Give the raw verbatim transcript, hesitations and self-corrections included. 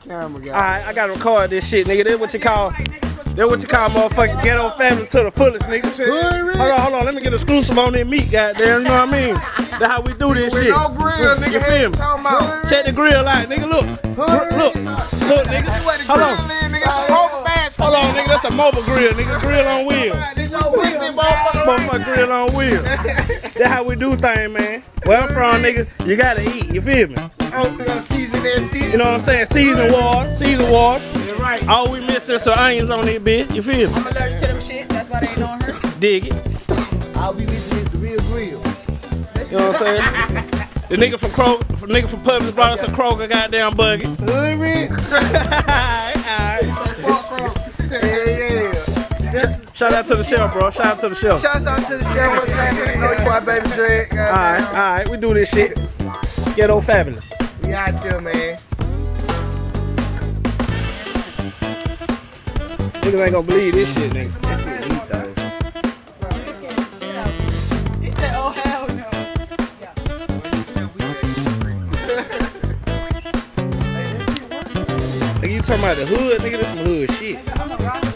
camera guy. Alright, I gotta record this shit, nigga. That's what you call. That's what you call motherfucking ghetto families to the fullest, nigga. Hold on, hold on. Let me get exclusive on that meat, goddamn. You know what I mean? That's how we do this shit. No grill, nigga. You feel me? Check the grill out, nigga. Look, look, look, look, nigga. Hold on. Hold on, nigga. That's a mobile grill, nigga. Grill on wheels. Motherfucker grill on wheels. That's how we do things, man. Where I'm from, nigga, you gotta eat. You feel me? You know what I'm saying? Season water, season water. You're right. All we missing is some onions on this bitch. You feel me? I'm allergic to them shits. That's why they ain't on her. Dig it. All we missing is the real grill. You know what I'm saying? The nigga from Kroger, the nigga from Publix brought us a Kroger goddamn buggy. Hood me. Shout out to the shelf, bro. Shout out to the shelf. Shout out to the chef. What's happening? You know you my baby Drake. Alright, alright. We do this shit. Ghetto fabulous. We out here, man. Niggas ain't gonna believe this shit, nigga. This shit eat, though. He said, oh, hell no. Nigga, you talking about the hood? Nigga, this some hood shit. I'm a rock.